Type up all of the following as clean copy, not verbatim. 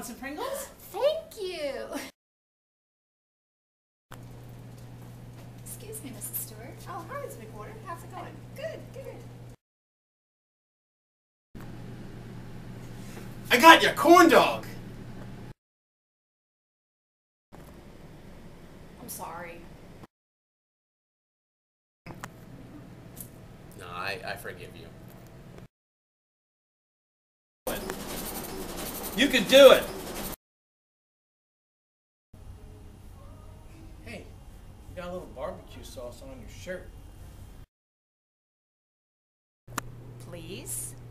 Want some Pringles? Thank you. Excuse me, Mrs. Stewart. Oh, hi, Ms. McWhorter. How's it going? Good, good. I got you, corn dog. I'm sorry. No, I forgive you. You can do it. Hey, you got a little barbecue sauce on your shirt. Please?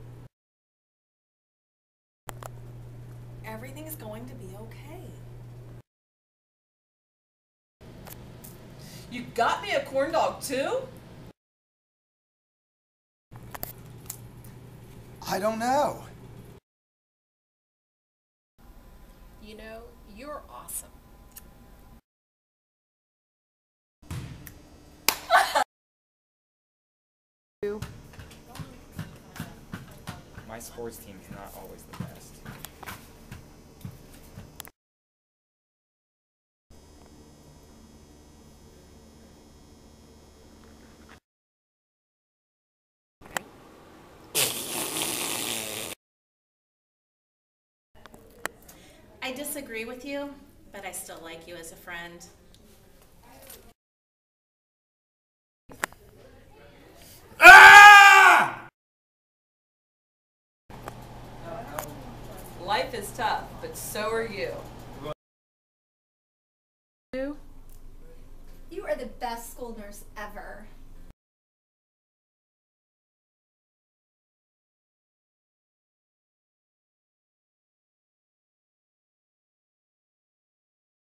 Everything is going to be okay. You got me a corn dog too? I don't know. You know, you're awesome. My sports team is not always the best. I disagree with you, but I still like you as a friend. Ah! Life is tough, but so are you. You are the best school nurse ever.